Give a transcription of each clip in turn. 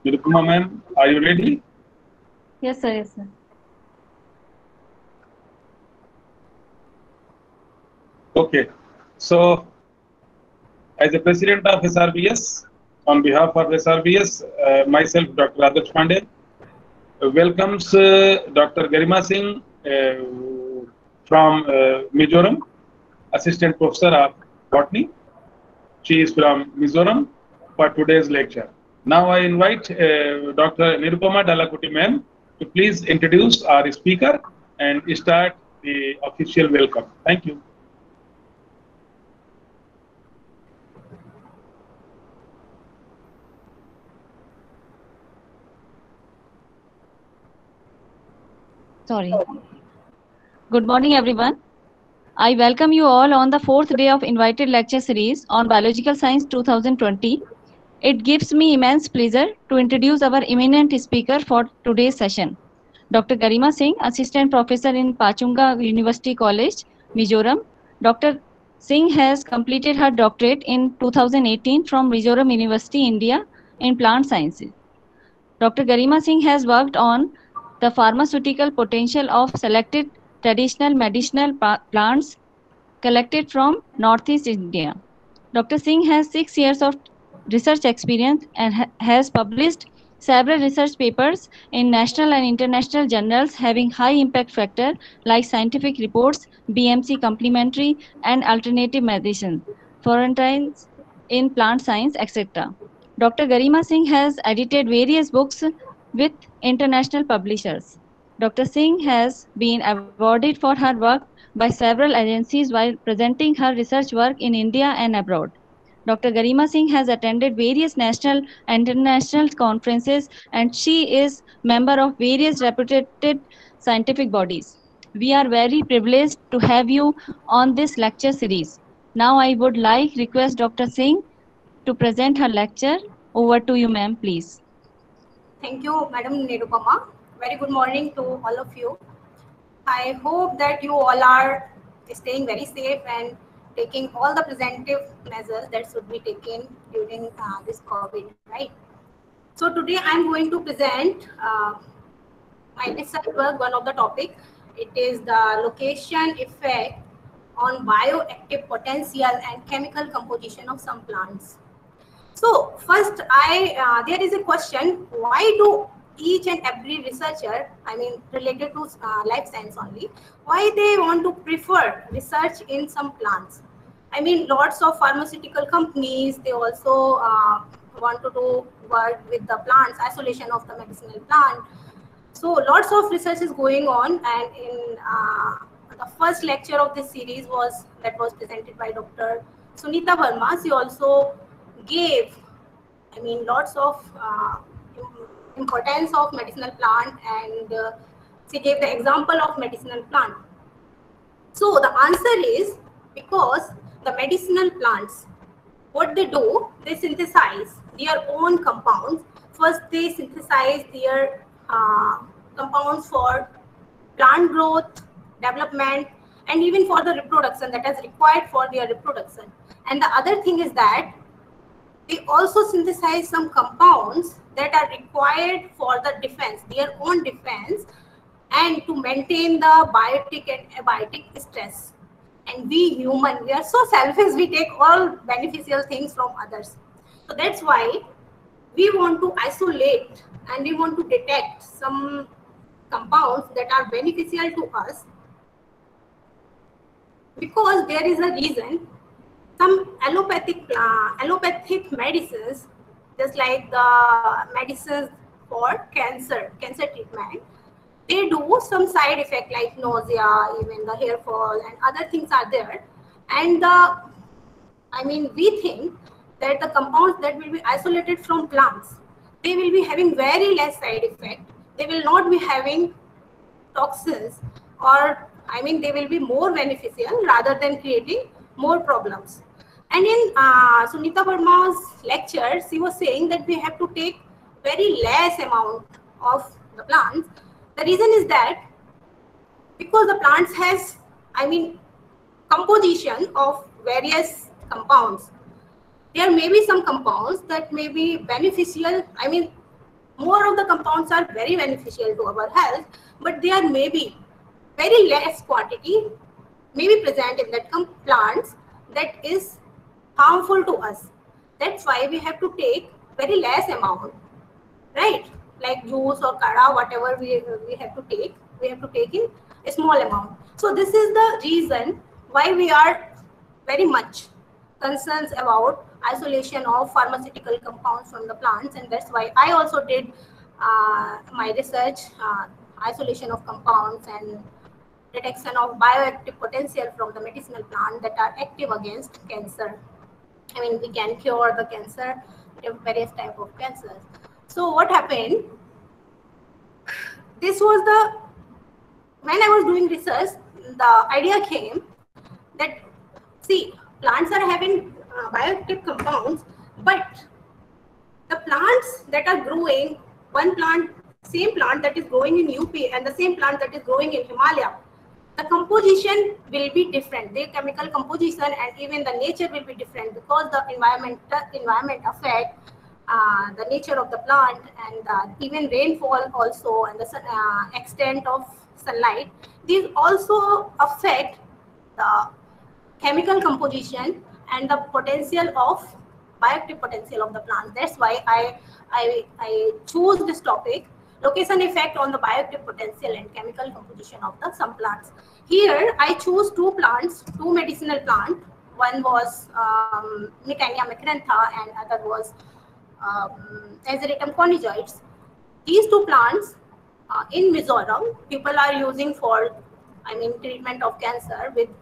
Nirupama ma'am, are you ready? Yes, sir. Yes, sir. Okay. So, as the president of SRBS, on behalf of SRBS, myself, Dr. Adarsh Pandey, welcomes Dr. Garima Singh from Mizoram, assistant professor of botany. She is from Mizoram for today's lecture. Now I invite Dr. Nirupama Dalakuti ma'am to please introduce our speaker and start the official welcome. Thank you. Sorry. Good morning, everyone. I welcome you all on the fourth day of invited lecture series on Biological Science 2020. It gives me immense pleasure to introduce our eminent speaker for today's session, Dr. Garima Singh, Assistant Professor in Pachunga University College, Mizoram. Dr. Singh has completed her doctorate in 2018 from Mizoram University, India, in plant sciences. Dr. Garima Singh has worked on the pharmaceutical potential of selected traditional medicinal plants collected from Northeast India. Dr. Singh has 6 years of research experience and has published several research papers in national and international journals having high impact factor like Scientific Reports, BMC Complementary, and Alternative Medicine, Florentines in Plant Science, etc. Dr. Garima Singh has edited various books with international publishers. Dr. Singh has been awarded for her work by several agencies while presenting her research work in India and abroad. Dr. Garima Singh has attended various national and international conferences and she is member of various reputed scientific bodies. We are very privileged to have you on this lecture series. Now I would like request Dr. Singh to present her lecture. Over to you, ma'am, please. Thank you, Madam Nirupama. Very good morning to all of you. I hope that you all are staying very safe and taking all the preventive measures that should be taken during this COVID, right? So today I'm going to present my research work, one of the topic. It is the location effect on bioactive potential and chemical composition of some plants. So first, there is a question: why do each and every researcher, I mean related to life science only, why they want to prefer research in some plants? I mean, lots of pharmaceutical companies, they also want to do work with the plants, isolation of the medicinal plant. So lots of research is going on, and in the first lecture of this series was presented by Dr. Sunita Verma. She also gave, I mean, lots of importance of medicinal plant, and she gave the example of medicinal plant. So the answer is because the medicinal plants, what they do, they synthesize their own compounds. First, they synthesize their compounds for plant growth, development, and even for the reproduction that is required for their reproduction. And the other thing is that they also synthesize some compounds that are required for the defense, their own defense, and to maintain the biotic and abiotic stress. And we human, we are so selfish, we take all beneficial things from others. So that's why we want to isolate and we want to detect some compounds that are beneficial to us, because there is a reason. Some allopathic medicines, just like the medicines for cancer treatment, they do some side effect like nausea, even the hair fall, and other things are there. And I mean, we think that the compounds that will be isolated from plants, they will be having very less side effect. They will not be having toxins, or I mean, they will be more beneficial rather than creating more problems. And in Sunita Verma's lecture, she was saying that we have to take very less amount of the plants. The reason is that because the plants has, I mean, composition of various compounds. There may be some compounds that may be beneficial. I mean, more of the compounds are very beneficial to our health, but they are maybe very less quantity may be present in that plants that is harmful to us. That's why we have to take very less amount, right? Like juice or kada, whatever we have to take in a small amount. So this is the reason why we are very much concerned about isolation of pharmaceutical compounds from the plants, and that's why I also did my research, isolation of compounds and detection of bioactive potential from the medicinal plant that are active against cancer. I mean, we can cure the cancer, various type of cancers. So what happened? This was when I was doing research, the idea came that, see, plants are having bioactive compounds, but the plants that are growing, same plant that is growing in UP and the same plant that is growing in Himalaya, the composition will be different. Their chemical composition and even the nature will be different, because the environment affect the nature of the plant, and even rainfall also, and the extent of sunlight. These also affect the chemical composition and the potential of bioactive potential of the plant. That's why I choose this topic, location effect on the bioactive potential and chemical composition of some plants. Here I choose two medicinal plants. One was Mecania macrantha and other was Azeratum conjugates. These two plants in Mizoram, people are using for, treatment of cancer with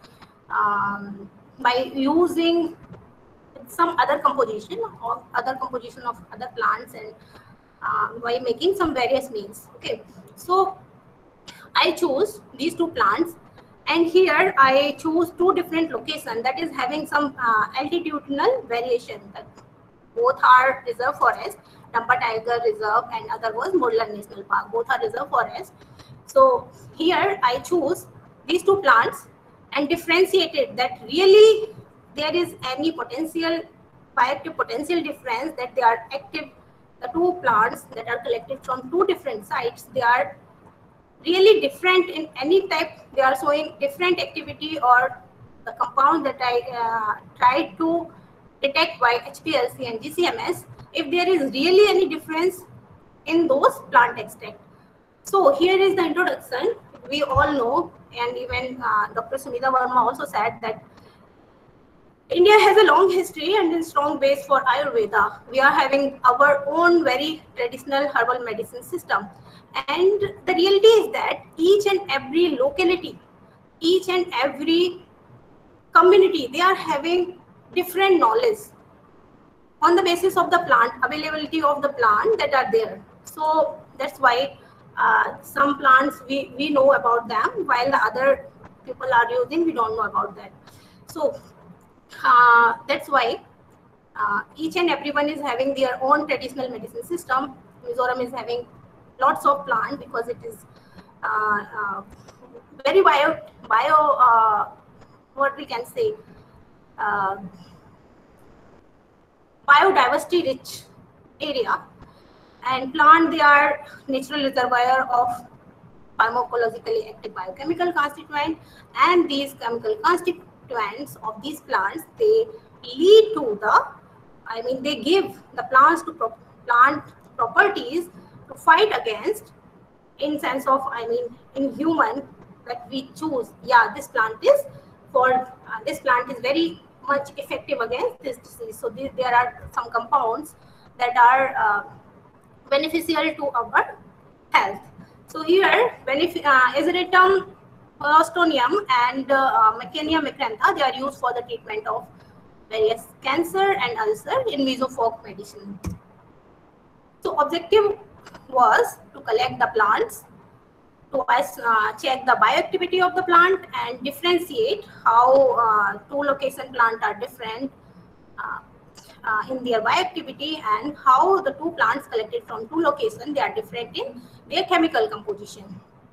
by using some other composition of other plants, and by making some various means. Okay, so I choose these two plants, and here I choose two different locations that is having some altitudinal variation. That both are reserve forest, Tampa Tiger Reserve and other was Moorland National Park. Both are reserve forest. So here I choose these two plants and differentiated that really there is any potential bioactive potential difference, that they are active. The two plants that are collected from two different sites, they are really different in any type. They are showing different activity, or the compound that I tried to detect by HPLC and GCMS, if there is really any difference in those plant extract. So here is the introduction. We all know, and even Dr. Sumita Verma also said that India has a long history and a strong base for Ayurveda. We are having our own very traditional herbal medicine system. And the reality is that each and every locality, each and every community, they are having different knowledge on the basis of the plant, availability of the plant that are there. So that's why some plants we know about them, while the other people are using, we don't know about that. So that's why each and everyone is having their own traditional medicine system. Mizoram is having lots of plants because it is very what we can say, biodiversity rich area, and plant, they are natural reservoir of pharmacologically active biochemical constituent, and these chemical constituents of these plants, they lead to they give the plants to plant properties to fight against, in sense of, in human, that we choose, yeah, this plant is very much effective against this disease. So there are some compounds that are beneficial to our health. So here, Azeratum holostonium and Mecania macrantha, they are used for the treatment of various cancer and ulcer in mesofolk medicine. So objective was to collect the plants, to check the bioactivity of the plant and differentiate how two location plants are different in their bioactivity, and how the two plants collected from two locations, they are different in their chemical composition.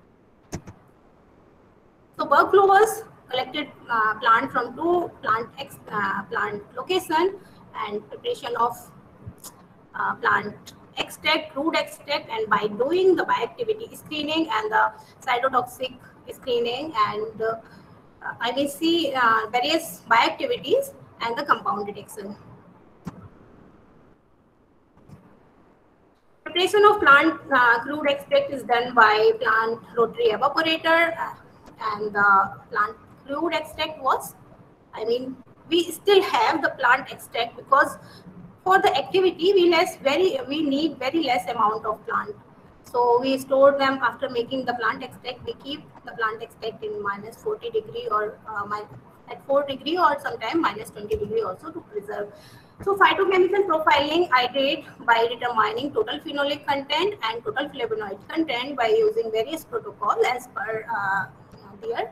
So workflow was collected plant from two plant location, and preparation of plant extract, crude extract, and by doing the bioactivity screening and the cytotoxic screening, and I will see various bioactivities and the compound detection. Preparation of plant crude extract is done by plant rotary evaporator, and the plant crude extract was, we still have the plant extract because for the activity we need very less amount of plant. So we store them after making the plant extract. We keep the plant extract in -40 degree or at 4 degree or sometime -20 degree also to preserve. So phytochemical profiling I did by determining total phenolic content and total flavonoid content by using various protocols as per there.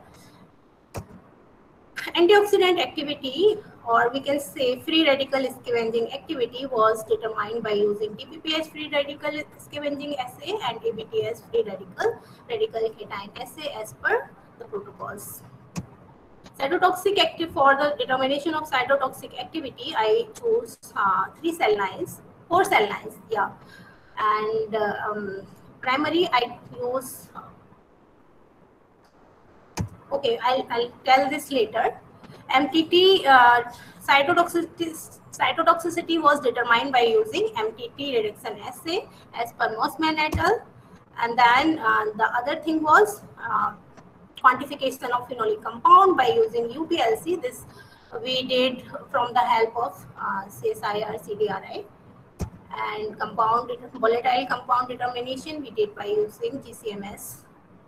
Antioxidant activity, or we can say free radical scavenging activity, was determined by using DPPH free radical scavenging assay and ABTS free radical cation assay as per the protocols. Cytotoxic active, for the determination of cytotoxic activity, I chose 4 cell lines, yeah, and primary I use. Okay, I'll tell this later. MTT cytotoxicity was determined by using MTT reduction assay as per Mossman et al. And then the other thing was quantification of phenolic compound by using UPLC. This we did from the help of CSIR CDRI, and volatile compound determination we did by using GCMS.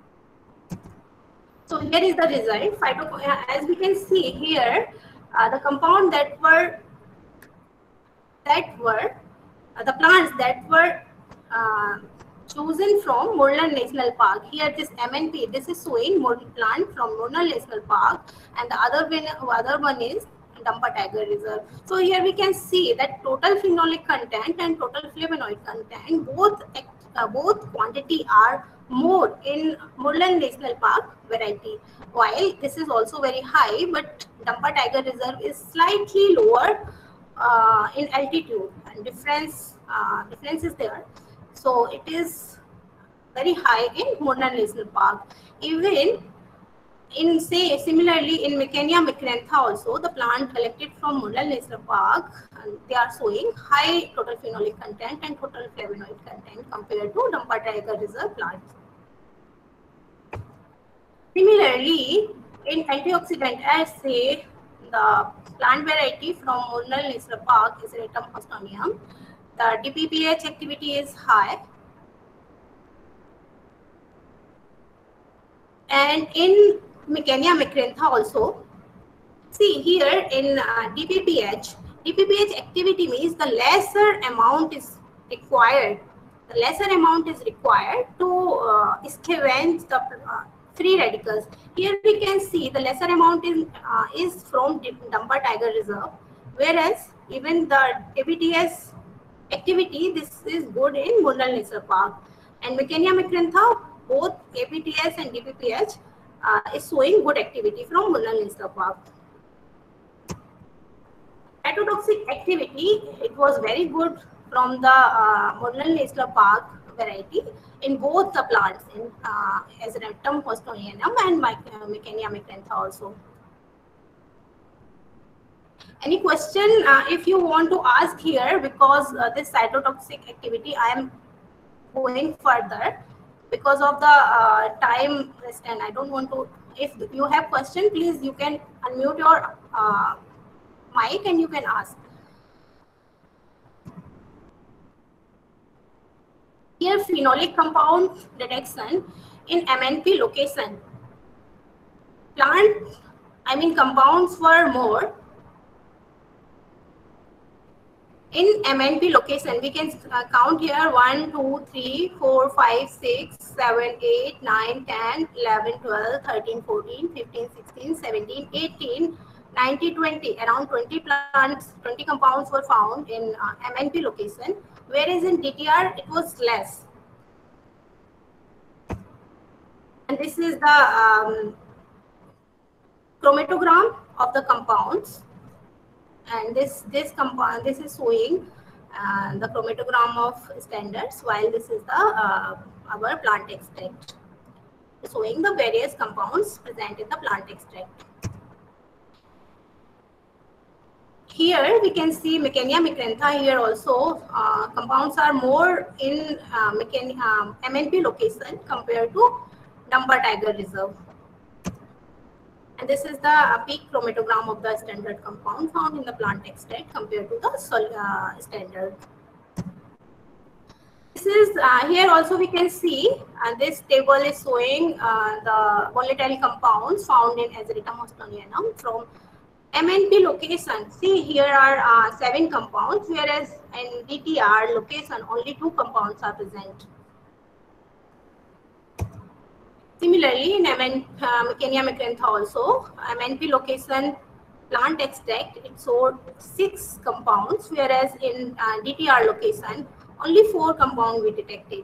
So here is the result. As we can see here, the compound that were the plants that were chosen from Moorland National Park. Here this MNP, this is showing plant from Moorland National Park, and the other one is Dampa Tiger Reserve. So here we can see that total phenolic content and total flavonoid content, both quantity are more in Moorland National Park variety, while this is also very high, but Dampa Tiger Reserve is slightly lower in altitude, and difference is there. So it is very high in Moorland National Park. Even in, say, similarly in Mecania micrantha also, the plant collected from Moorland National Park, they are showing high total phenolic content and total flavonoid content compared to Dampa Tiger Reserve plants. Similarly, in antioxidant assay, the plant variety from Moorland National Park is Ratum hostonium. The DPPH activity is high. And in Mecania micrantha also, see here in DPPH activity means the lesser amount is required. The lesser amount is required to scavenge the free radicals. Here we can see the lesser amount is from Dampa Tiger Reserve, whereas even the ABTS activity, this is good in Moorland National Park. And Mecania micrantha, both ABTS and DPPH is showing good activity from Moorland National Park. Cytotoxic activity, it was very good from the Moorland National Park variety in both the plants, in as Ratum hostonianum and Mecania micrantha also. Any question if you want to ask here, because this cytotoxic activity I am going further because of the time restraint. I don't want to. If you have question, please you can unmute your mic and you can ask. Here phenolic compound detection in MNP location. Compounds were more. In MNP location, we can count here 1, 2, 3, 4, 5, 6, 7, 8, 9, 10, 11, 12, 13, 14, 15, 16, 17, 18, 19, 20. Around 20 plants, 20 compounds were found in MNP location, whereas in DTR it was less. And this is the chromatogram of the compounds. And this is showing the chromatogram of standards, while this is the our plant extract, showing the various compounds present in the plant extract. Here we can see Mecania micrantha. Here also compounds are more in MNP location compared to Dumbar Tiger Reserve. And this is the peak chromatogram of the standard compound found in the plant extract compared to the standard. This is here also we can see this table is showing the volatile compounds found in Azeritum houstonianum from MNP location. See, here are 7 compounds, whereas in DTR location only 2 compounds are present. Similarly, in Mecania micrantha also, MNP location plant extract, it showed 6 compounds, whereas in DTR location only 4 compounds we detected.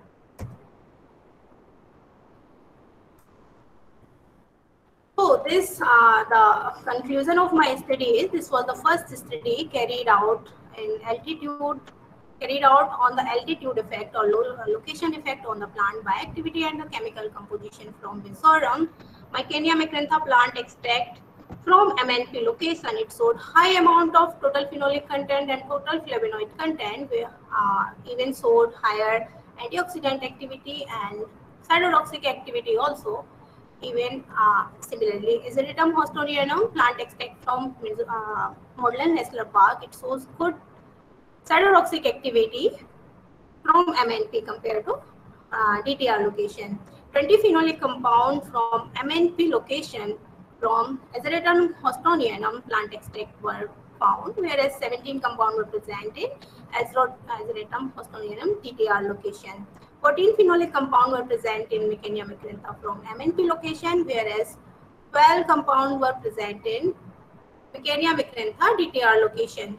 So this, the conclusion of my study is, this was the first study carried out in altitude, carried out on the altitude effect or location effect on the plant bioactivity and the chemical composition from Benzorum. Mecania micrantha plant extract from MNP location, it showed high amount of total phenolic content and total flavonoid content, where even showed higher antioxidant activity and cytotoxic activity also. Even similarly, Azeritum houstonianum plant extract from Maudlin National Park, it shows good cytotoxic activity from MNP compared to DTR location. 20 phenolic compound from MNP location from Azeritum houstonianum plant extract were found, whereas 17 compound were present in Azeritum houstonianum DTR location. 14 phenolic compound were present in Mecania micrantha from MNP location, whereas 12 compound were present in Mecania micrantha DTR location.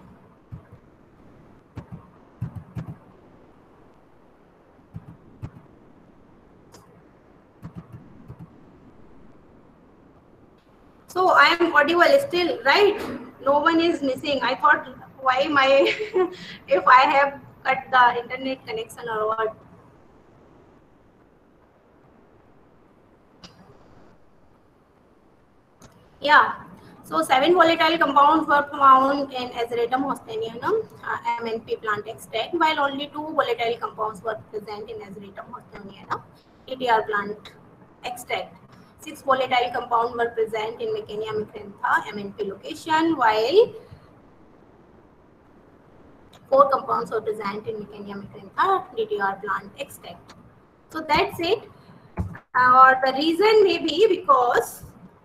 So I am audible still, right? No one is missing. I thought, why my if I have cut the internet connection or what? Yeah. So 7 volatile compounds were found in Azeritum houstonianum MNP plant extract, while only 2 volatile compounds were present in Azeritum houstonianum DTR plant extract. 6 volatile compounds were present in Mecania micrantha MNP location, while 4 compounds were present in Mecania micrantha DTR plant extract. So that's it. Or the reason may be because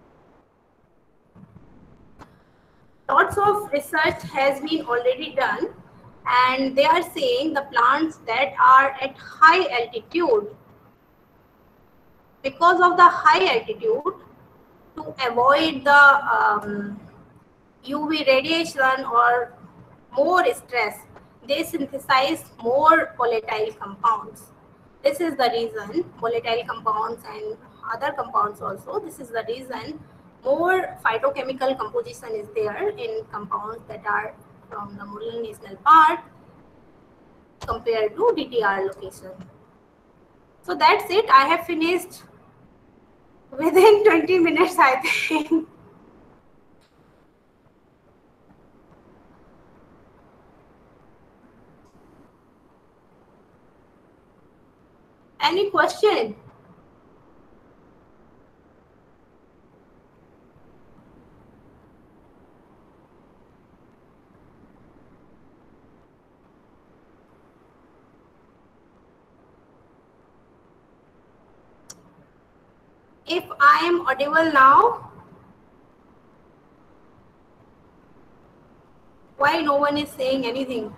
lots of research has been already done, and they are saying the plants that are at high altitude, because of the high altitude, to avoid the UV radiation or more stress, they synthesize more volatile compounds. This is the reason, volatile compounds and other compounds also, this is the reason more phytochemical composition is there in compounds that are from the Maudlin National Park compared to DTR location. So that's it. I have finished within 20 minutes, I think. Any question? If I am audible now, why no one is saying anything?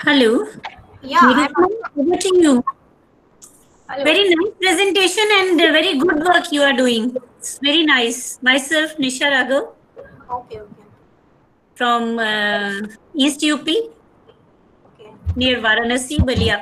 Hello. Yeah, Over to you. hello. Very nice presentation and very good work you are doing. It's very nice. Myself, Nisha Raghav Okay. from East UP Okay. near Varanasi, Balia.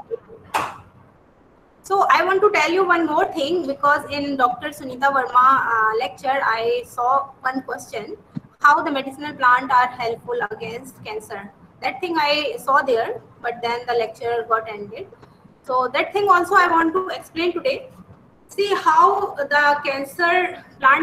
So I want to tell you one more thing, because in Dr. Sunita Verma lecture, I saw one question: how the medicinal plant are helpful against cancer. That thing I saw there, but then the lecture got ended. So that thing also I want to explain today. See how the cancer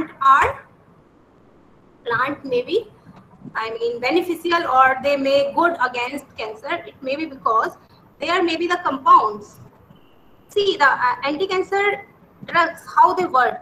plant may be, I mean, beneficial, or they may good against cancer. It may be because there may be the compounds. See, the anti-cancer drugs, how they work.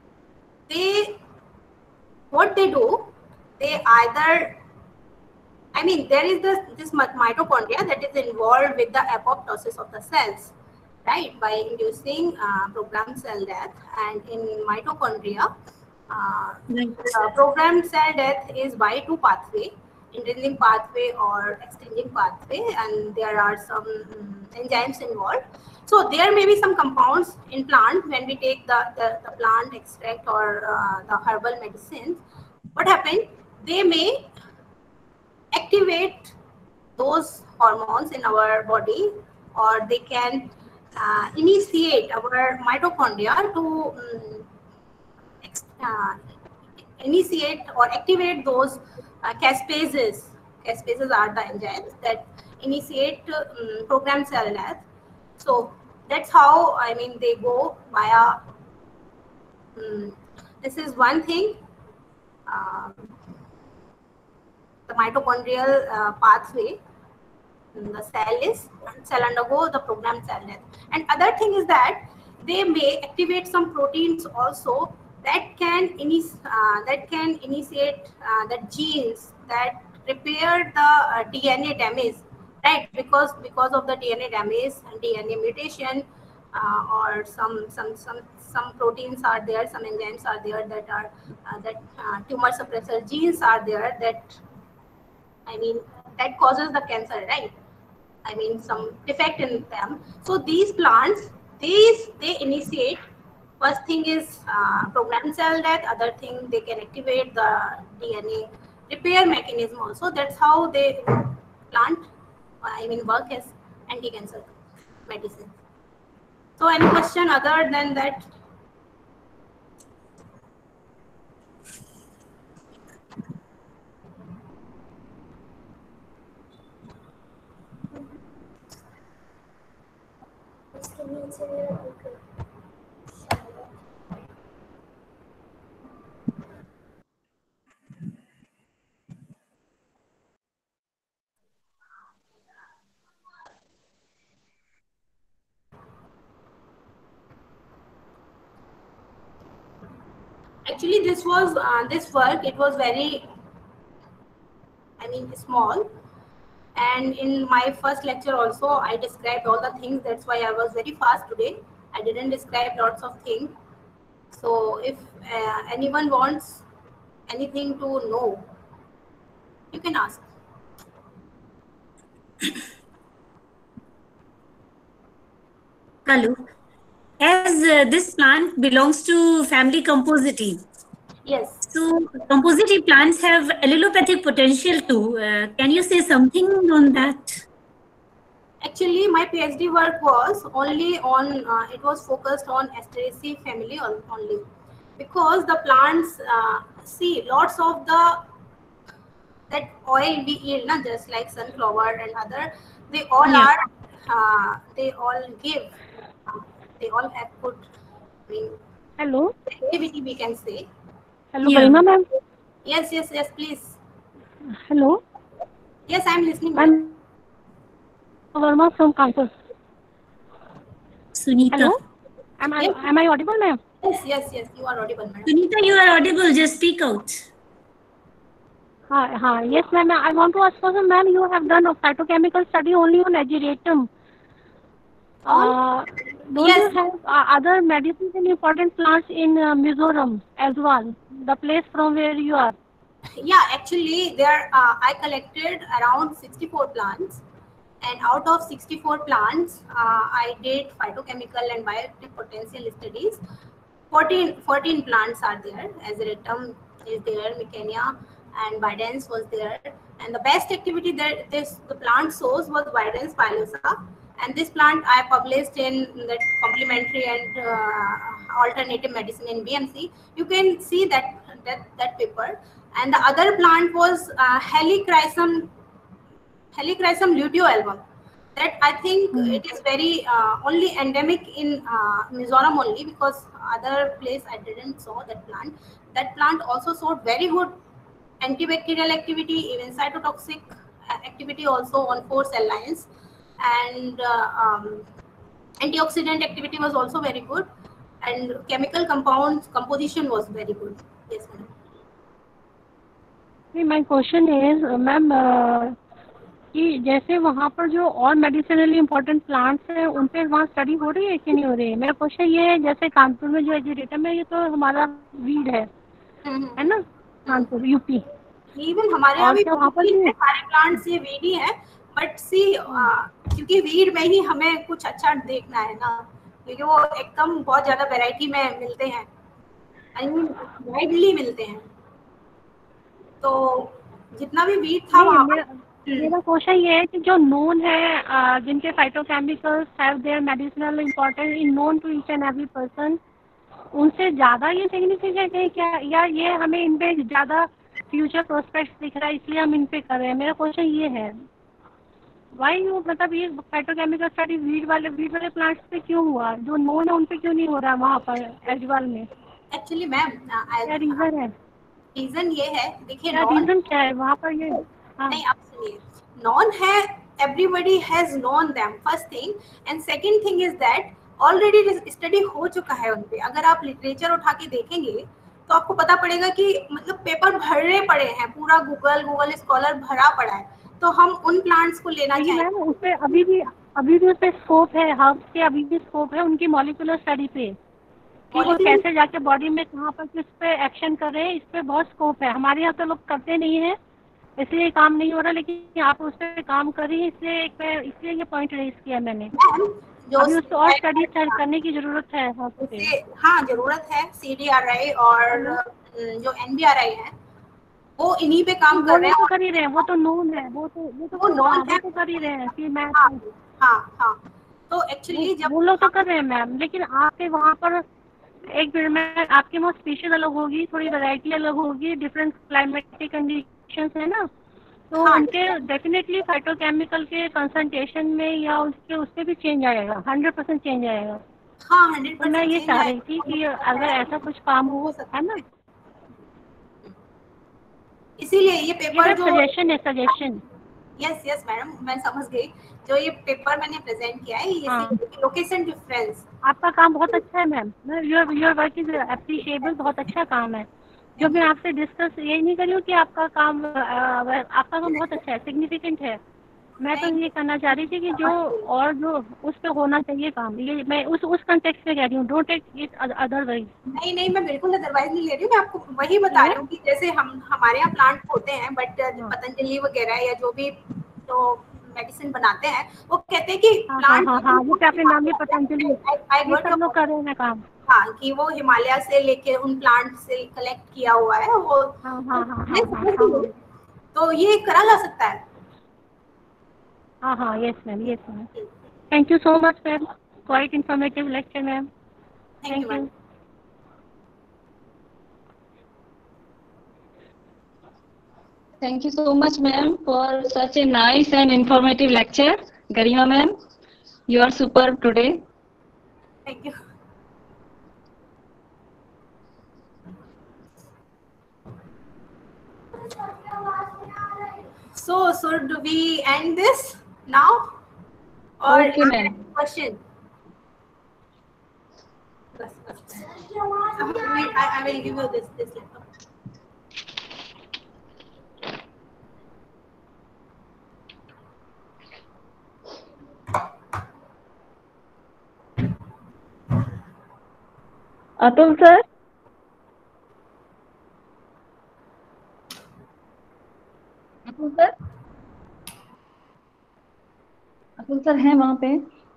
What they do, they either, I mean, there is this mitochondria that is involved with the apoptosis of the cells, right? By inducing programmed cell death, and in mitochondria, programmed cell death is by two pathway, intrinsic pathway or extrinsic pathway, and there are some enzymes involved. So there may be some compounds in plant. When we take the plant extract or the herbal medicines, what happens? They may activate those hormones in our body, or they can initiate our mitochondria to initiate or activate those caspases. Caspases are the enzymes that initiate programmed cell death. So that's how, I mean, they go via. This is one thing. The mitochondrial pathway. The cell undergo the programmed cell death. And other thing is that they may activate some proteins also that can initiate the genes that repair the DNA damage, right? Because of the DNA damage and DNA mutation, or some proteins are there, some enzymes are there that are tumor suppressor genes are there that, I mean, that causes the cancer, right? I mean, some defect in them. So these plants, they initiate. First thing is programmed cell death. Other thing, they can activate the DNA repair mechanism also. That's how they plant, I mean, work as anti-cancer medicine. So any question other than that? Actually, this was this work. It was very, I mean, small. And in my first lecture also, I described all the things. That's why I was very fast today. I didn't describe lots of things. So if anyone wants anything to know, you can ask. Hello. As this plant belongs to family Compositae. Yes. So Compositae plants have allelopathic potential too. Can you say something on that? Actually, my PhD work was only on, it was focused on Asteraceae family only, because the plants, see, lots of that oil we eat, not just like sunflower and other, they all are, they all give, they all have good, I mean, hello, activity, we can say. Hello, Garima ma'am. Yes, please. Hello. Yes, I'm listening. I'm Verma from campus. Sunita. Hello. Am I audible, ma'am? Yes, you are audible, madam. Sunita, you are audible. Just speak out. Hi. Yes, ma'am. I want to ask question, ma'am. You have done a phytochemical study only on ageratum. Don't you have other medicines and important plants in Mizoram as well, the place from where you are? Yeah, actually, there I collected around 64 plants, And out of 64 plants, I did phytochemical and bioactive potential studies. 14 plants are there. Azeratum is there, Mecania and Bidens was there. And the best activity that the plant shows was Bidens pilosa. And this plant I published in the complementary and alternative medicine in BMC. You can see that paper. And the other plant was Helichrysum luteolum. That I think it is very only endemic in Mizoram only, because other place I didn't saw that plant. That plant also showed very good antibacterial activity, even cytotoxic activity also on 4 cell lines, and antioxidant activity was also very good, and chemical compounds composition was very good. Yes, madam. My question is, ma'am कि जैसे वहाँ पर जो और medicinally important plants हैं उन पे वहाँ स्टडी हो रही है कि नहीं हो रही है? मेरा क्वेश्चन ये है, जैसे कानपुर में जो एजिरेटम है ये तो हमारा वीड है ना, कानपुर यूपी। इवन हमारे यहाँ भी वहाँ पर भी सारे प्लांट्स ये वीड ही है, बट सी क्योंकि वीड में ही हमें कुछ अच्छा देखना है ना, क्योंकि वो एकदम बहुत ज्यादा वैरायटी में मिलते हैं, आई मीन वाइडली मिलते हैं, तो जितना भी वीड था वहाँ पर। मेरा क्वेश्चन ये है कि जो नोन है, जिनके phytochemicals have their medicinal importance in known to each and every person, उनसे ज़्यादा ये सिग्निफिकेंट है क्या, या ये हमें इन पे ज़्यादा फ्यूचर प्रोस्पेक्ट्स दिख रहा है इसलिए हम इन पे कर रहे हैं? मेरा क्वेश्चन ये है, वाई यू मतलब ये फाइटोकेमिकल स्टडी वीड वाले प्लांट्स पे क्यों हुआ, जो नोन है उन पे क्यों नहीं हो रहा वहाँ पर एजवाल में? एक्चुअली मैम क्या रीज़न है? रीजन ये है, देखिए रीजन क्या है वहाँ पर ये? नहीं, आप सुनिए, नॉन है, everybody has known them, first thing, and second thing is that already study हो चुका है उनपे। अगर आप लिटरेचर उठा के देखेंगे तो आपको पता पड़ेगा कि मतलब पेपर भरे पड़े हैं, पूरा गूगल स्कॉलर भरा पड़ा है, तो हम उन प्लांट्स को लेना चाहिए। उस पे अभी भी उस पे स्कोप है, हर्ब्स के अभी भी स्कोप है उनकी मॉलिक्यूलर स्टडी पे, कि वो कैसे जाके बॉडी में कहाँ पर किस पे एक्शन कर रहे हैं, इस पे बहुत स्कोप है। हमारे यहाँ तो लोग करते नहीं है, इसलिए काम नहीं हो रहा, लेकिन आप उस पर काम करिए, इसलिए ये पॉइंट रेज किया मैंने। अभी उसको और स्टडी करने की जरूरत है। हाँ, जरूरत है। CDRI और जो NBRI है वो इन्हीं पे काम कर रहे हैं। वो तो कर ही रहे हैं, वो तो नोन है, वो नोन है, तो कर ही रहे हैं कि मैं हाँ तो एक्चुअली जब वो लोग तो कर रहे हैं मैम, लेकिन आपके वहाँ पर एक मिनट में आपके वहाँ स्पीशीज अलग होगी, थोड़ी वैरायटी अलग होगी, डिफरेंट क्लाइमेटिक कंडीशंस है ना, तो उनके डेफिनेटली फाइटोकेमिकल के कंसंट्रेशन में या उससे भी चेंज आएगा, 100% चेंज आएगा। हाँ, 100%। तो मैं ये चाह रही थी कि अगर ऐसा कुछ काम हो सकता है ना, इसीलिए ये पेपर जो सजेशन। यस मैडम, मैं समझ गई। जो ये पेपर मैंने प्रेजेंट किया है, ये लोकेशन डिफरेंस, आपका काम बहुत अच्छा है ma'am, your work is appreciable, बहुत अच्छा काम है। जो मैं आपसे डिस्कस ये नहीं कर रही हूँ कि आपका काम बहुत अच्छा है, सिग्निफिकेंट है। मैं तो ये करना चाह रही थी कि जो उस पे होना चाहिए काम, ये मैं उस कंटेक्स्ट में कह रही हूँ, डोंट टेक इट अदरवाइज। नहीं, मैं बिल्कुल अदरवाइज नहीं ले रही हूँ, मैं आपको वही बता रही हूँ कि जैसे हमारे यहाँ प्लांट होते हैं, बट पतंजलि वगैरह या जो भी तो मेडिसिन बनाते हैं, वो कहते हैं कि प्लांट वो आपने नाम भी पतंजलि सब लोग कर रहे हैं काम। हाँ, कि वो हिमालय से लेके उन प्लांट से कलेक्ट किया हुआ है वो। तो ये करा जा सकता है। हाँ, yes ma'am, thank you so much ma'am, quite informative lecture ma'am, thank you. Thank you so much, ma'am, for such a nice and informative lecture. Garima ma'am, you are superb today. Thank you. So do we end this now? Or okay, ma'am. Question. I will give you this letter. Atul sir. Atul sir. Atul sir हैं वहाँ पे?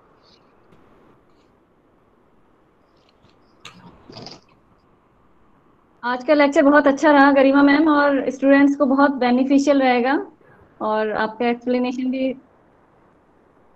आज का lecture बहुत अच्छा रहा गरिमा ma'am, और students को बहुत बेनिफिशियल रहेगा, और आपका एक्सप्लेनेशन भी